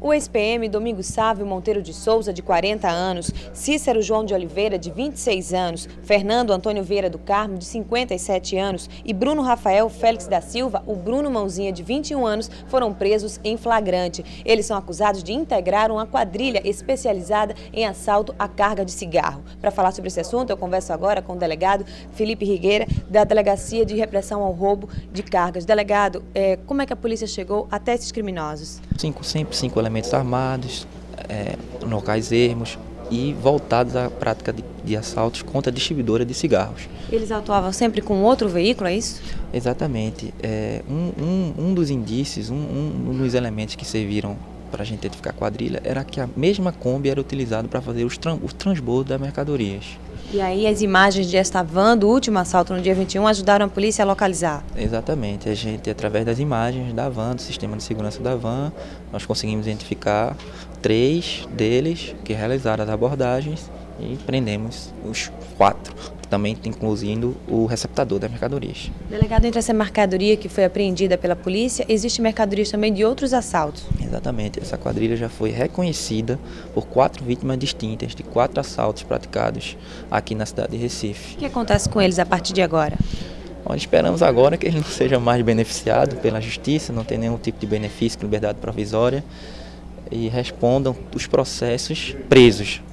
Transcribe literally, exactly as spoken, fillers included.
O ex-P M Domingos Sávio Monteiro de Souza, de quarenta anos, Cícero João de Oliveira, de vinte e seis anos, Fernando Antônio Vieira do Carmo, de cinquenta e sete anos e Bruno Rafael Félix da Silva, o Bruno Mãozinha, de vinte e um anos, foram presos em flagrante. Eles são acusados de integrar uma quadrilha especializada em assalto à carga de cigarro. Para falar sobre esse assunto, eu converso agora com o delegado Felipe Rigueira, da Delegacia de Repressão ao Roubo de Cargas. Delegado, é, como é que a polícia chegou até esses criminosos? Cinco, sempre cinco elementos armados, é, locais ermos e voltados à prática de, de assaltos contra a distribuidora de cigarros. Eles atuavam sempre com outro veículo, é isso? Exatamente. É, um, um, um dos indícios, um, um dos elementos que serviram para a gente identificar a quadrilha era que a mesma Kombi era utilizada para fazer os, tran os transbordos das mercadorias. E aí as imagens desta van do último assalto no dia vinte e um ajudaram a polícia a localizar? Exatamente. A gente, através das imagens da van, do sistema de segurança da van, nós conseguimos identificar três deles que realizaram as abordagens e prendemos os quatro, também incluindo o receptador das mercadorias. Delegado, entre essa mercadoria que foi apreendida pela polícia, existe mercadorias também de outros assaltos? Exatamente. Essa quadrilha já foi reconhecida por quatro vítimas distintas de quatro assaltos praticados aqui na cidade de Recife. O que acontece com eles a partir de agora? Nós esperamos agora que eles não sejam mais beneficiados pela justiça, não tenham nenhum tipo de benefício com liberdade provisória e respondam os processos presos.